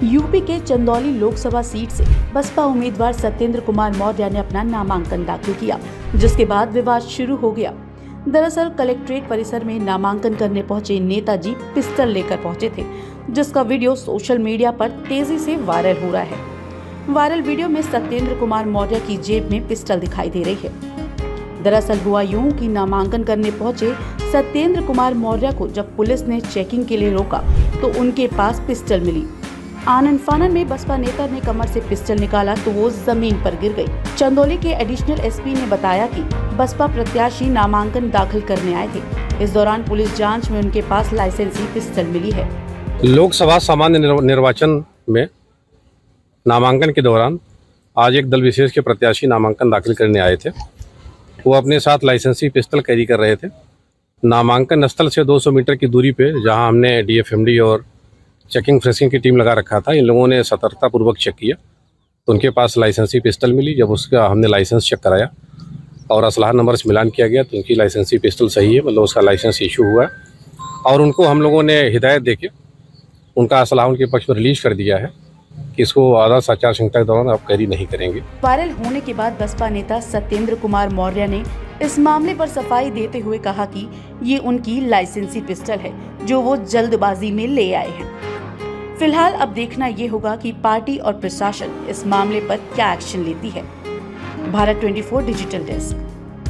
UP के Chandauli Lok Sabha seat से बसपा उम्मीदवार सत्येंद्र कुमार मौर्य ने अपना नामांकन दाखिल किया, जिसके बाद विवाद शुरू हो गया। दरअसल कलेक्ट्रेट परिसर में नामांकन करने पहुंचे नेताजी पिस्टल लेकर पहुंचे थे, जिसका वीडियो सोशल मीडिया पर तेजी से वायरल हो रहा है। वायरल वीडियो में सत्येंद्र कुमार मौर्य की जेब में पिस्टल दिखाई दे रही है। दरअसल हुआ यूं कि नामांकन करने पहुंचे सत्येंद्र कुमार मौर्य को जब पुलिस ने चेकिंग के लिए रोका तो उनके पास पिस्टल मिली। आनन फानन में बसपा नेता ने कमर से पिस्टल निकाला तो वो जमीन पर गिर गई। चंदौली के एडिशनल एसपी ने बताया कि बसपा प्रत्याशी नामांकन दाखिल करने आए थे। इस दौरान पुलिस जांच में उनके पास लाइसेंसी पिस्टल मिली है। लोकसभा सामान्य निर्वाचन में नामांकन के दौरान आज एक दल विशेष के प्रत्याशी नामांकन दाखिल करने आए थे। वो अपने साथ लाइसेंसी पिस्टल कैरी कर रहे थे। नामांकन स्थल से 200 मीटर की दूरी पे जहां हमने डीएफएमडी और चेकिंग फ्रेसिंग की टीम लगा रखा था, इन लोगों ने सतर्कतापूर्वक चेक किया तो उनके पास लाइसेंसी पिस्टल मिली। जब उसका हमने लाइसेंस चेक कराया और असलाह नंबर से मिलान किया गया तो उनकी लाइसेंसी पिस्टल सही है, मतलब उसका लाइसेंस इशू हुआ है और उनको हम लोगों ने हिदायत देके उनका असलाह उनके पक्ष में रिलीज कर दिया है कि इसको आदर्श आचार संहिता के दौरान आप कैरी नहीं करेंगे। वायरल होने के बाद बसपा नेता सत्येंद्र कुमार मौर्य ने इस मामले पर सफाई देते हुए कहा कि ये उनकी लाइसेंसी पिस्टल है जो वो जल्दबाजी में ले आए हैं। फिलहाल अब देखना ये होगा कि पार्टी और प्रशासन इस मामले पर क्या एक्शन लेती है। Bharat 24 digital desk.